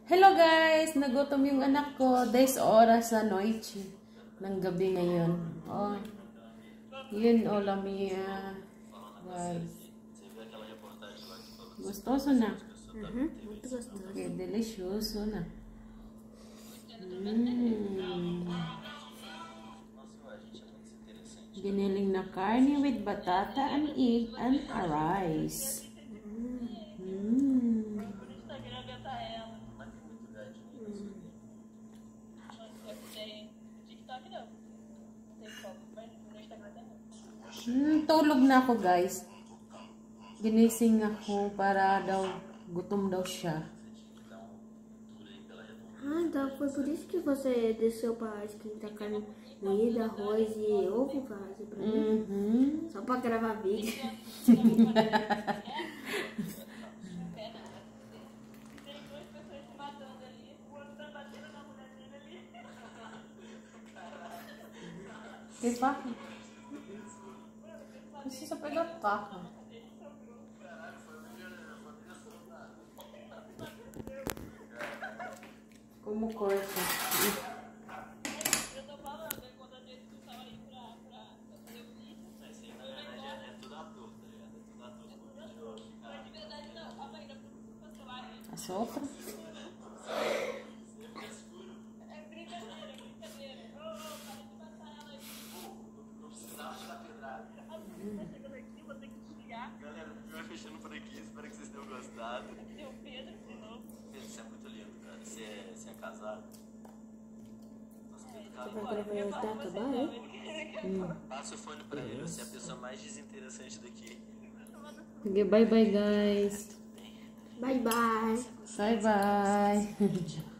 Hello guys! Nagutom yung anak ko. 10 oras sa noche ng gabi ngayon. Oh, yun o lamia. Guys. Gustoso na. Muito gostoso. Que delicioso na. Giniling na carne with batata and egg and a rice. Tulog na ako guys. Ginising ako para daw gutom daw siya. Ah, então foi por isso que você desceu para esquentar carne moída, arroz e ovo pra fazer pra mim? Só pra gravar vídeo. Tem faca? Precisa pegar faca. Como corta? Eu tô falando, é quando a gente tava ali pra fazer o vídeo. Mas sim, na verdade é tudo ator, tá ligado? É tudo ator. Mas de verdade não, a Maíra passou lá. A sopra? É brincadeira, brincadeira. Ô, para de matar ela aí. Não precisava de dar pedrada. A polícia tá chegando aqui, vou ter que desligar. Galera, vai fechando por aqui. Espero que vocês tenham gostado. Tem o Pedro de novo. Pedro, você é muito lindo, cara. Você é casado. Nossa, Pedro, Você cara. vai gravar até acabar, né? Passa o fone pra ele. Você é a pessoa mais desinteressante daqui. Okay, bye bye guys. Bye, bye. Bye bye.